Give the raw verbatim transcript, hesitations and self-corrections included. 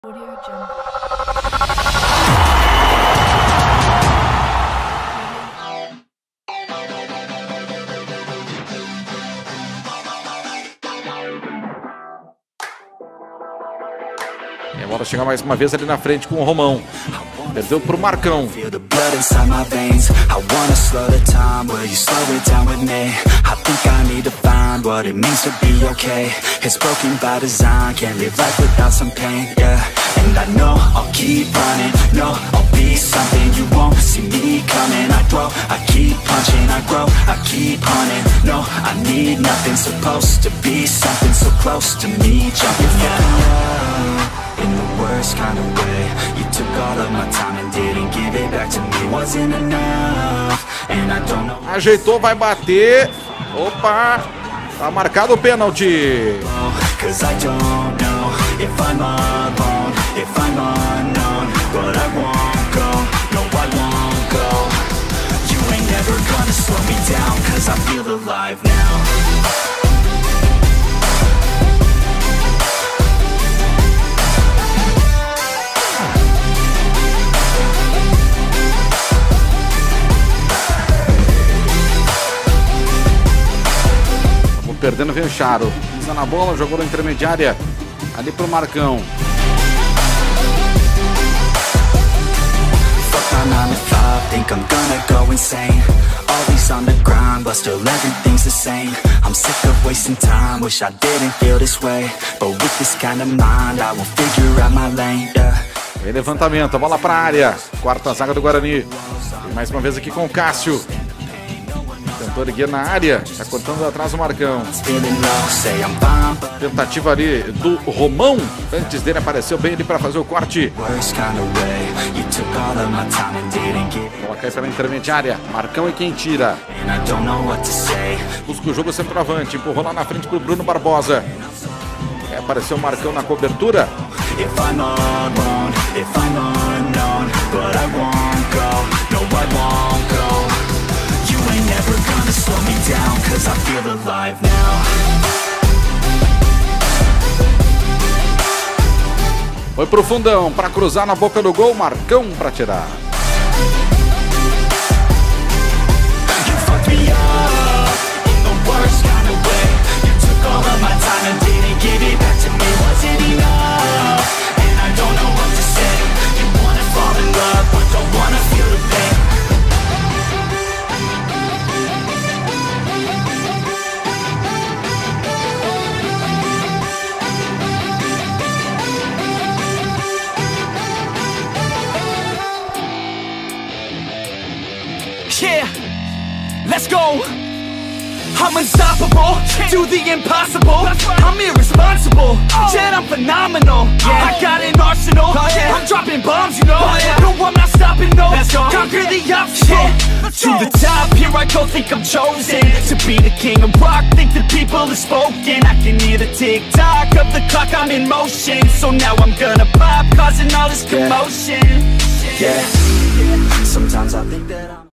Audio Jungle. E a bola chega mais uma vez ali na frente com o Romão. Perdeu pro Marcão. In the worst kind of way, you took all of my time and didn't give it back to me. Wasn't enough, and I don't know. Ajeitou, vai bater. Opa! Tá marcado o pênalti. Cause I don't know if I'm alone, if I'm unknown, but I won't go, no I won't go. You ain't never gonna slow me down, cause I feel alive now. Perdendo, vem o Charo. Pisa na bola, jogou na intermediária. Ali pro Marcão. Vem levantamento, a bola pra área. Quarta zaga do Guarani. E mais uma vez aqui com o Cássio. Tentou erguer na área, tá cortando atrás o Marcão. Tentativa ali do Romão. Antes dele apareceu bem ali para fazer o corte. Bola cai pela intermediária. Marcão é quem tira. Busca o jogo centroavante. Empurrou lá na frente pro Bruno Barbosa. É, apareceu o Marcão na cobertura. Foi pro fundão, para cruzar na boca do gol, Marcão para tirar. Yeah, let's go. I'm unstoppable, do the impossible. I'm irresponsible, yet I'm phenomenal. I got an arsenal, I'm dropping bombs, you know. No, I'm not stopping, no. Conquer the obstacle. To the top, here I go, think I'm chosen to be the king of rock, think the people have spoken. I can hear the tick-tock of the clock, I'm in motion. So now I'm gonna pop, causing all this commotion. Yeah, sometimes I think that I'm